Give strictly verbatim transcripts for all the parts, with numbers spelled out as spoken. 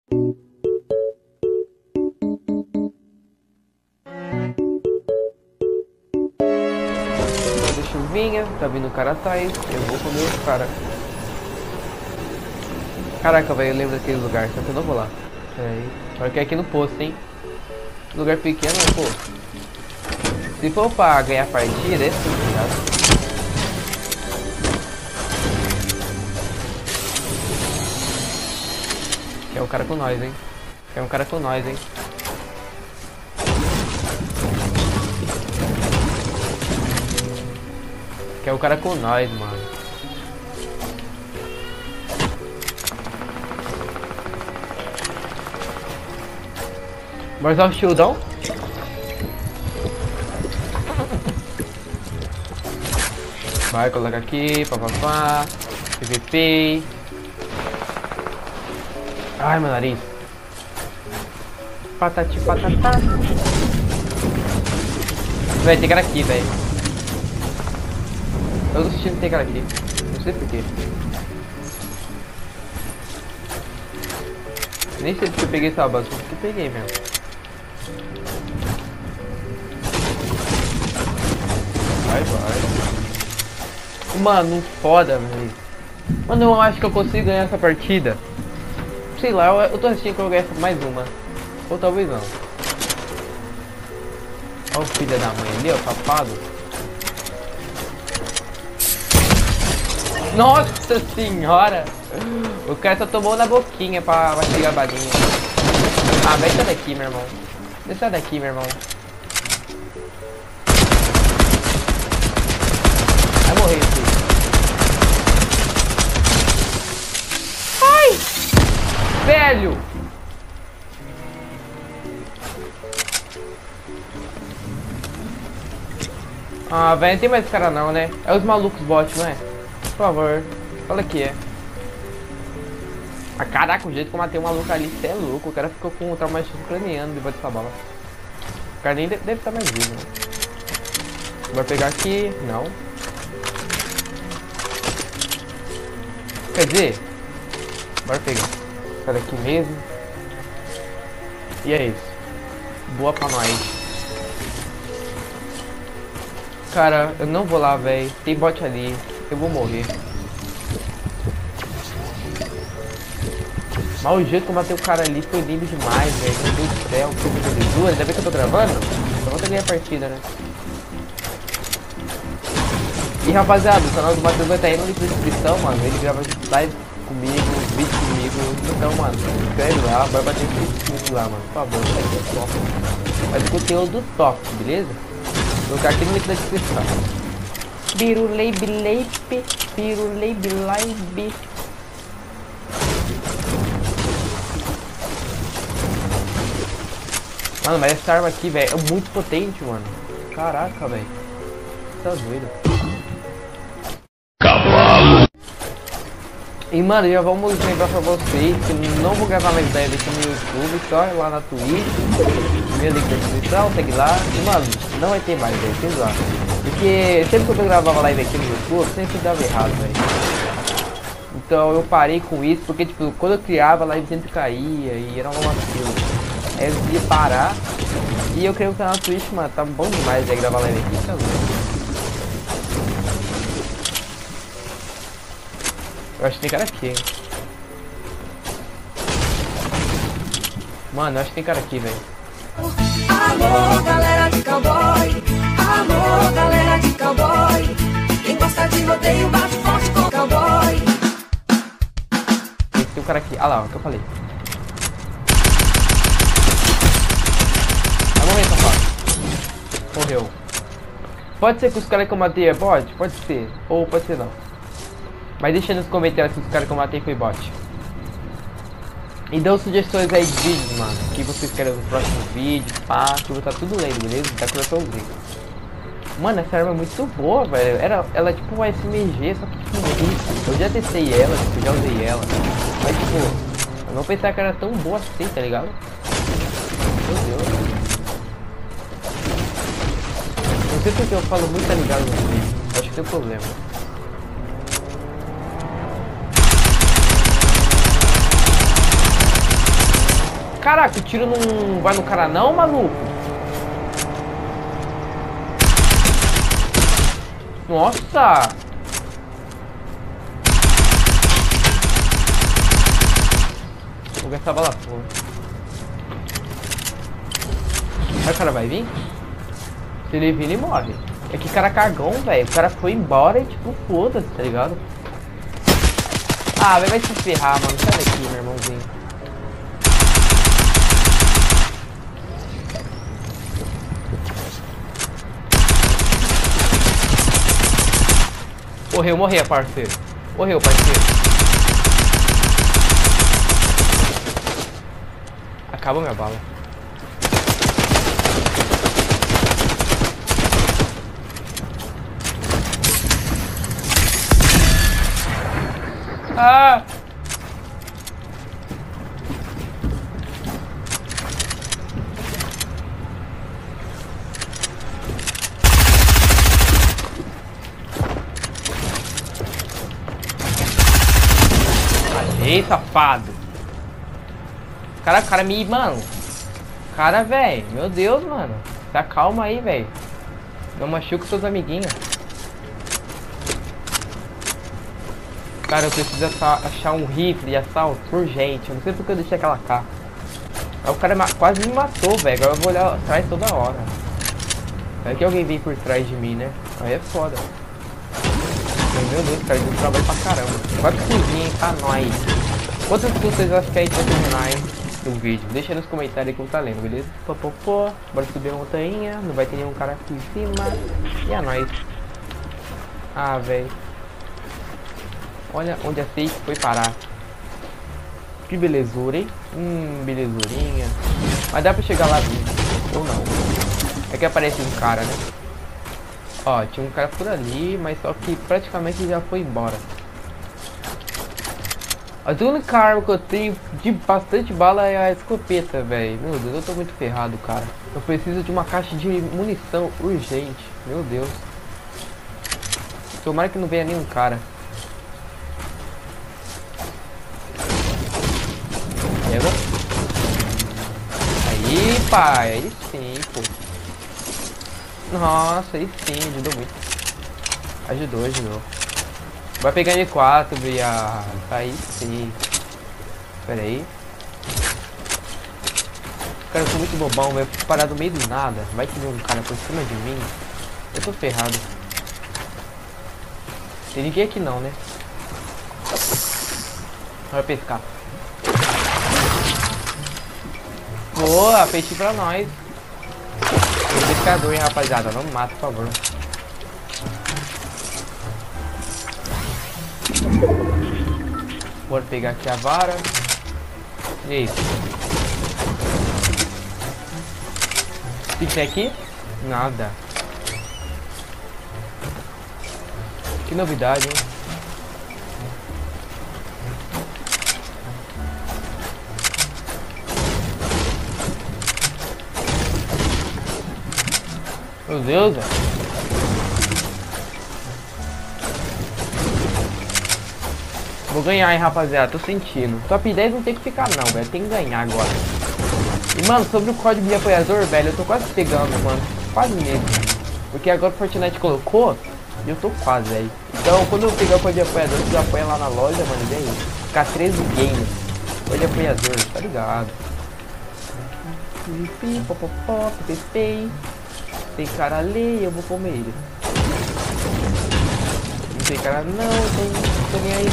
Chuvinha, tá vindo o cara atrás, eu vou comer o cara. Caraca, velho, eu lembro daquele lugar, só que eu não vou lá. Peraí, só que é aqui no posto, hein? Lugar pequeno, pô. Se for pra ganhar partida, é assim, ligado? Quer um cara com nós, hein? Quer um cara com nós, hein? Quer um cara com nós, mano. Bora usar o shieldão? Vai, coloca aqui, papapá, P V P. Ai, meu nariz. Patati patatá. Véi, tem cara aqui, velho. Todos os times tem cara aqui. Não sei porquê. Nem sei porque eu peguei essa base, porque eu peguei mesmo. Vai, vai. Mano, foda, velho. Mano, eu acho que eu consigo ganhar essa partida. Sei lá, eu, eu tô assistindo que eu ganho mais uma. Ou talvez não. Olha o filho da mãe ali, ó, safado. Nossa senhora! O cara só tomou na boquinha pra mastigar a balinha. Ah, vai sair daqui, meu irmão. Deixa daqui, meu irmão. Vai morrer, filho. Ai! Velho! Ah, velho, não tem mais cara não, né? É os malucos bot, não é? Por favor, olha aqui, é. Ah, caraca, o jeito que eu matei um maluco ali, cê é louco. O cara ficou com um traumatismo craniano debaixo dessa bala. O cara nem deve, deve estar mais vivo, né? Vai pegar aqui, não. Quer dizer, bora pegar. Sai daqui mesmo. E é isso. Boa pra nós. Cara, eu não vou lá, velho. Tem bot ali. Eu vou morrer. Mas o jeito que eu matei o cara ali foi lindo demais, velho. Meu Deus do céu, que belezura. Ainda bem que eu tô gravando. Só vou ter ganhar a partida, né? E rapaziada, o canal do Matheus vai estar aí na descrição, mano. Ele grava live comigo, vídeo comigo. Então, mano, se inscreve lá, vai bater inscrito lá, mano. Por favor, vai ser top. Vai ter conteúdo top, beleza? Vou colocar aqui no link da descrição. Birulei bileipe, birulei bilaibe. Mano, mas essa arma aqui, velho, é muito potente, mano. Caraca, velho. Tá doido. Cavalo. E, mano, já vamos lembrar pra vocês que não vou gravar mais live aqui no YouTube, só lá na Twitch. Meu link na descrição, segue lá. E, mano, não vai ter mais, velho, segue lá. Porque sempre que eu gravava live aqui no YouTube, sempre dava errado, velho. Então eu parei com isso, porque, tipo, quando eu criava, a live sempre caía e era uma vacilo. Aí eu decidi parar. E eu creio que o canal Twitch, mano, tá bom demais de gravar live aqui, tá louco. Eu acho que tem cara aqui, hein. Mano, eu acho que tem cara aqui, velho. Alô, galera de cowboy. Alô, galera de cowboy. Quem gosta de rodeio, bate forte com cowboy. Tem um cara aqui. Ah lá, o que eu falei. Vai morrer, safado. Morreu. Pode ser que os caras que eu matei é bot? Pode ser. Ou pode ser não. Mas deixa nos comentários se os caras que eu matei foi bot. E dão sugestões aí de vídeos, mano. Que vocês querem nos próximos vídeos, pá. Que eu vou estar tudo lendo, beleza? Tá coraçãozinho. Mano, essa arma é muito boa, velho. Era, ela é tipo uma S M G, só que tipo, eu já testei ela, tipo, já usei ela. Mas tipo, eu não pensava que era tão boa assim, tá ligado? Meu Deus. Não sei porque eu falo muito, tá ligado, no vídeo. Acho que tem problema. Caraca, o tiro não vai no cara não, maluco? Nossa! Vou gastar bala toda. Aí o cara vai vir? Se ele vir, ele morre. É que cara cagão, velho. O cara foi embora e tipo, foda-se, tá ligado? Ah, vai se ferrar, mano. Sai daqui, meu irmãozinho. Morreu, morreu, parceiro. Morreu, parceiro. Acabou minha bala. Ah! Ei, safado. Cara, cara me... Mano. Cara, velho. Meu Deus, mano. Tá calma aí, velho. Não machuca seus amiguinhos. Cara, eu preciso achar um rifle de assalto urgente. Eu não sei porque eu deixei aquela K. Aí o cara quase me matou, velho. Agora eu vou olhar atrás toda hora. Vai que alguém vem por trás de mim, né? Aí é foda. Meu Deus, cara, deu trabalho pra caramba. Quase cozinha, hein? Tá nóis. Quantas vocês acham que a gente vai terminar, hein? Do vídeo? Deixa aí nos comentários aí que eu tá lendo, beleza? Pô, pô, pô. Bora subir a montanha. Não vai ter nenhum cara aqui em cima. E é nóis. Ah, velho. Olha onde a safe foi parar. Que belezura, hein? Hum, belezurinha. Mas dá pra chegar lá vivo. Ou não. É que aparece um cara, né? Ó, tinha um cara por ali, mas só que praticamente já foi embora. A única arma que eu tenho de bastante bala é a escopeta, velho. Meu Deus, eu tô muito ferrado, cara. Eu preciso de uma caixa de munição urgente. Meu Deus. Tomara que não venha nenhum cara. Pega. Aí, pai. Aí sim, pô. Nossa, aí sim, ajudou muito. Ajudou, ajudou. Vai pegar M quatro, viado. Aí sim. Pera aí. Cara, eu sou muito bobão, velho. Fico parado no meio do nada. Vai que vem um cara por cima de mim. Eu tô ferrado. Tem ninguém aqui não, né? Vai pescar. Boa, peixe pra nós. Tem pescador, hein, rapaziada. Não me mata, por favor. Bora pegar aqui a vara. E aí? O que tem aqui? Nada. Que novidade, hein? Meu Deus, velho. Vou ganhar, hein, rapaziada. Tô sentindo. Top dez não tem que ficar, não, velho. Tem que ganhar agora. E, mano, sobre o código de apoiador, velho, eu tô quase pegando, mano. Quase mesmo. Porque agora o Fortnite colocou e eu tô quase, velho. Então, quando eu pegar o código de apoiador, você apoia lá na loja, mano. Vem aí. Ficar treze games. Código de apoiador, tá ligado? Pipi, popopó, pipi. Tem cara ali, eu vou comer ele. Não tem cara não, tô, tô nem aí.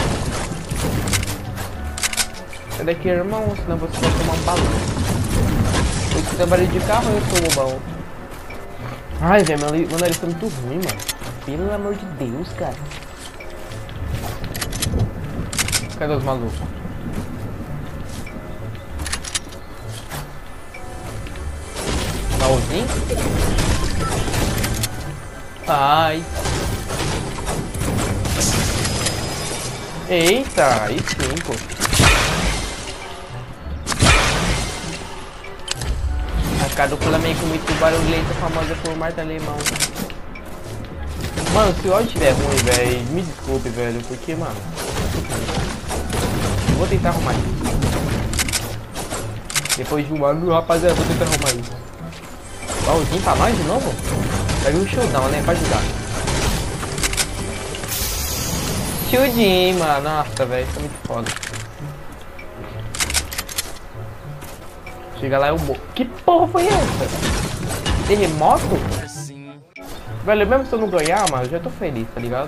Sai daqui, irmão, senão você vai tomar um balão. Eu que trabalho de carro, eu sou bobão. Ai, velho, meu, meu nariz tá muito ruim, mano. Pelo amor de Deus, cara. Cadê os malucos? Baúzinho? Ai. Eita, aí sim, pô. A cadúcula meio que muito barulhenta, famosa por Marta Alemão. Mano, se o áudio estiver ruim, velho, me desculpe, velho, porque, mano, vou tentar arrumar isso. Depois de um ano, rapaziada, vou tentar arrumar isso. Baúzinho pra nós de novo? Vai vir um showdown, né? Pra ajudar. Shieldinho, mano. Nossa, velho. Isso é muito foda. Chega lá, eu morro. Que porra foi essa? Terremoto? Velho, mesmo se eu não ganhar, mano, eu já tô feliz, tá ligado?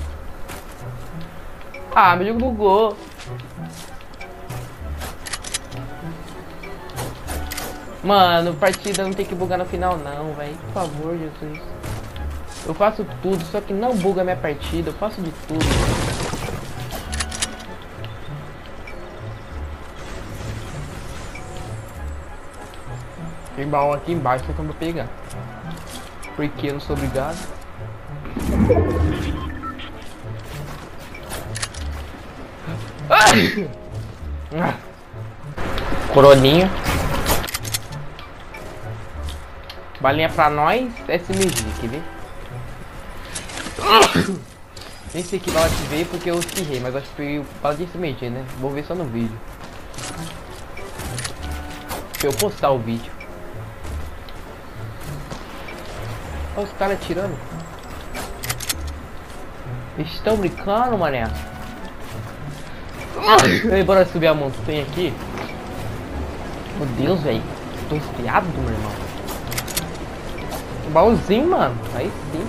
Ah, meu jogo bugou. Mano, partida não tem que bugar no final não, velho. Por favor, Jesus. Eu faço tudo, só que não buga a minha partida. Eu faço de tudo. Tem baú aqui embaixo que eu vou pegar. Porque eu não sou obrigado. Ah! Coroninha. Balinha pra nós. S M G, quer ver? Nem sei que bala que veio porque eu espirrei, mas acho que foi bala de S M G, né? Vou ver só no vídeo. Pra eu postar o vídeo. Olha os caras atirando. Eles estão brincando, mané. Ei, bora subir a montanha aqui. Meu Deus, velho. Tô espiado, meu irmão. Baúzinho, mano. Aí sim.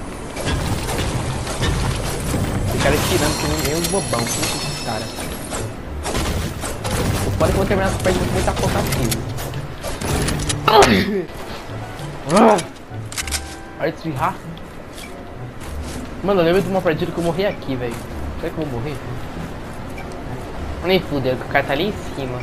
Esse cara atirando que nem os bobão. Puxa esse cara. Eu pode que eu vou terminar essa partida com muita pouca fila. Para de esfirrar. Mano, eu lembro de uma partida que eu morri aqui, velho. Será que eu vou morrer? Nem fudeu, que o cara tá ali em cima.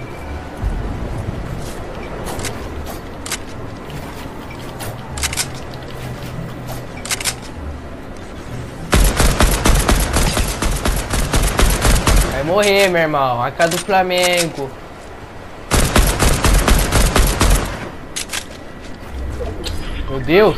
Vai morrer, meu irmão. A casa do Flamengo. Meu Deus.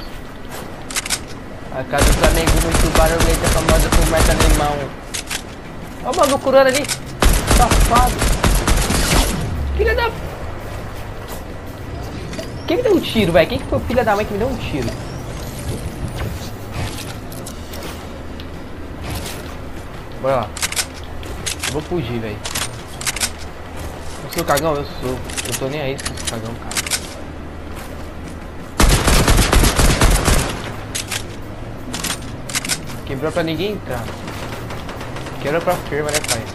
A casa do Flamengo muito barulhenta, famosa por marca alemão. Ó o maluco curando ali. Safado. Filha da... Quem me deu um tiro, velho? Quem que foi o filho da mãe que me deu um tiro? Bora lá. Eu vou fugir, velho. Eu sou cagão? Eu sou. Eu tô nem aí com esse cagão, cara. Quebrou pra ninguém entrar. Quebra pra firma, né, pai?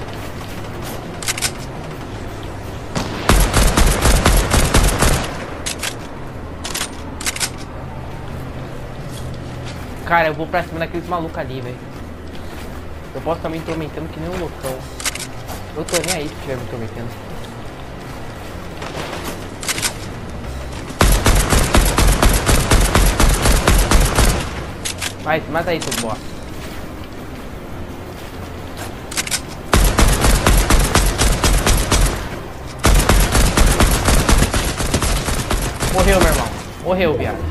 Cara, eu vou pra cima daqueles malucos ali, velho. Eu posso estar me intrometendo que nem um loucão. Eu tô nem aí se estiver me intrometendo. Vai, se mata aí, seu bosta. Morreu, meu irmão. Morreu, viado.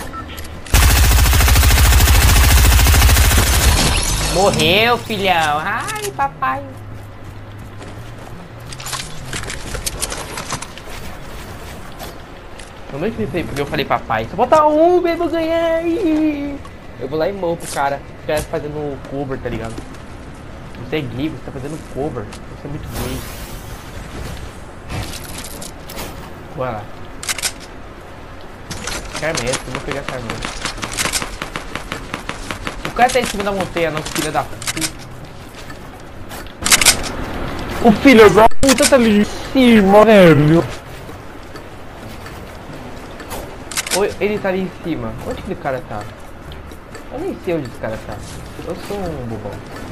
Morreu, filhão. Ai, papai. Eu não entendi porque eu falei papai. Só bota um, eu vou ganhar. Eu vou lá e morro pro cara. O cara fazendo cover, tá ligado? Você é gay, você tá fazendo cover. Você é muito gay. Bora lá. Carmestre, eu vou pegar Carmestre. O cara tá em cima da montanha, não, filho da puta. O filho da puta tá ali em cima, velho. Oi, ele tá ali em cima. Onde que o cara tá? Eu nem sei onde esse cara tá. Eu sou um bobão.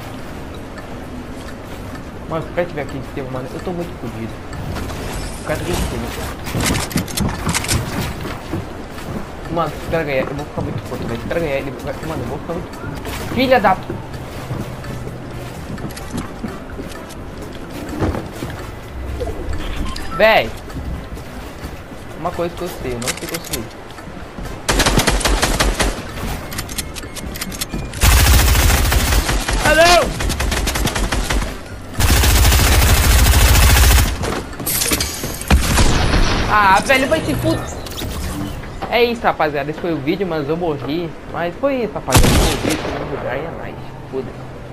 Mano, se o cara estiver aqui em cima, mano, eu tô muito fodido. O cara tá aqui em cima. Mano, se o cara ganhar, eu vou ficar muito puto, velho. Se o cara ganhar, ele vai... Mano, eu vou ficar muito puto. Filha da... Véi. Uma coisa que eu sei, eu não sei construir. Alô! Ah, velho, vai se fuder. É isso, rapaziada. Esse foi o vídeo, mas eu morri. Mas foi isso, rapaziada. Foi o vídeo, foi no lugar e é mais. Foda-se.